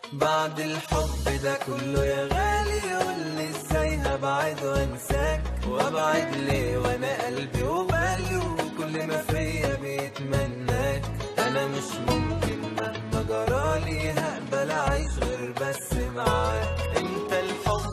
بعد الحب ده كله يا غالي قولي ازاي هبعد وانساك، وابعد ليه وانا قلبي وبالي وكل ما فيا بيتمناك. انا مش ممكن مهما جرالي هقبل اعيش غير بس معاك. انت الحب